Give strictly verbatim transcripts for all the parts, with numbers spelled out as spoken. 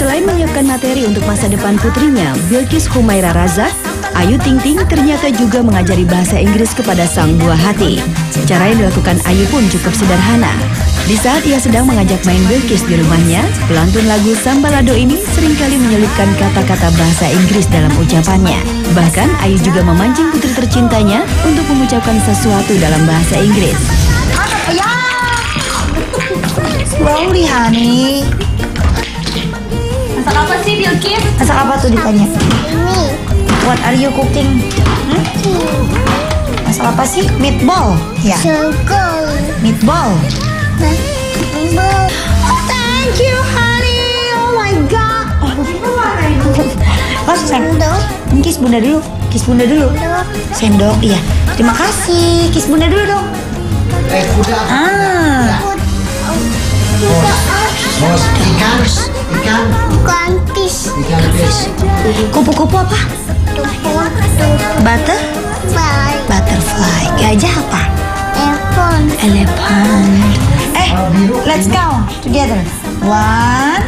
Selain menyiapkan materi untuk masa depan putrinya, Bilqis Humaira Razak, Ayu Ting Ting ternyata juga mengajari bahasa Inggris kepada sang buah hati. Cara yang dilakukan Ayu pun cukup sederhana. Di saat ia sedang mengajak main Bilqis di rumahnya, pelantun lagu Sambalado ini seringkali menyelipkan kata-kata bahasa Inggris dalam ucapannya. Bahkan Ayu juga memancing putri tercintanya untuk mengucapkan sesuatu dalam bahasa Inggris. Slowly, honey. Masak apa sih, Bilqis? Masak apa tuh ditanya? Ini. What are you cooking? Hmm? Masak apa sih? Meatball. Ya. Sogol. Meatball. Meatball. Thank you, honey. Oh my god. Mas, Sendok. kiss bunda dulu. Kiss bunda dulu. Sendok. Sendok, iya. Terima kasih. Kiss bunda dulu dong. Eh, kuda. Ah. Bos, ikan, ikan, Bukan fish. ikan fish. Kupu-kupu apa? Tupuk. Butter? Tupai. Butterfly. Gajah apa? Telepon. Elephant. Eh, let's count together. One.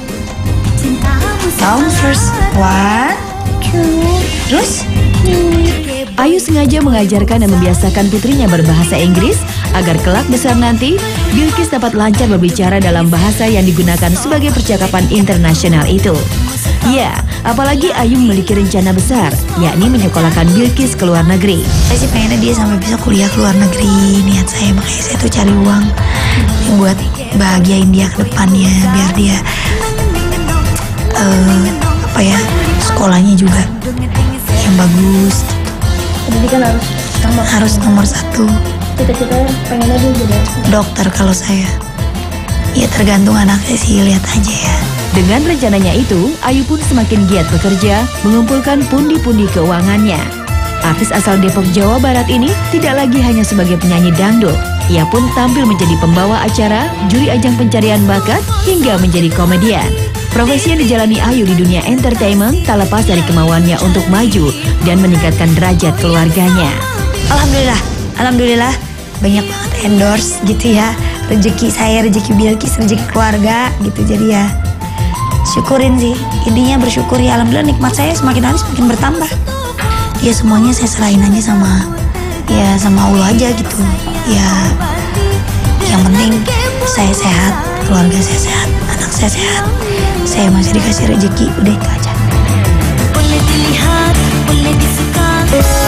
Count first. One. Two. Terus? Ayu sengaja mengajarkan dan membiasakan putrinya berbahasa Inggris agar kelak besar nanti Bilqis dapat lancar berbicara dalam bahasa yang digunakan sebagai percakapan internasional itu. Ya, apalagi Ayu memiliki rencana besar, yakni menyekolahkan Bilqis ke luar negeri. Saya sih pengennya dia sampai bisa kuliah ke luar negeri. Niat saya, makanya saya tuh cari uang yang buat bahagiain dia ke depannya, biar dia uh, apa ya, sekolahnya juga yang bagus. Pendidikan harus nomor Harus nomor satu. cita-citanya pengennya dia jadi Dokter kalau saya. Ya tergantung anaknya sih, lihat aja ya. Dengan rencananya itu, Ayu pun semakin giat bekerja, mengumpulkan pundi-pundi keuangannya. Artis asal Depok, Jawa Barat ini tidak lagi hanya sebagai penyanyi dangdut. Ia pun tampil menjadi pembawa acara, juri ajang pencarian bakat, hingga menjadi komedian. Profesi yang dijalani Ayu di dunia entertainment tak lepas dari kemauannya untuk maju dan meningkatkan derajat keluarganya. Alhamdulillah, alhamdulillah banyak banget endorse gitu ya. Rezeki saya, rezeki Bilqis, rezeki keluarga gitu. Jadi ya syukurin sih. Intinya bersyukur ya, alhamdulillah nikmat saya semakin hari semakin bertambah. Ya semuanya saya serahin aja sama ya sama Allah aja gitu. Ya yang penting saya sehat, keluarga saya sehat, anak saya sehat. Saya masih dikasih rezeki, udah itu aja. Boleh dilihat, boleh disuka.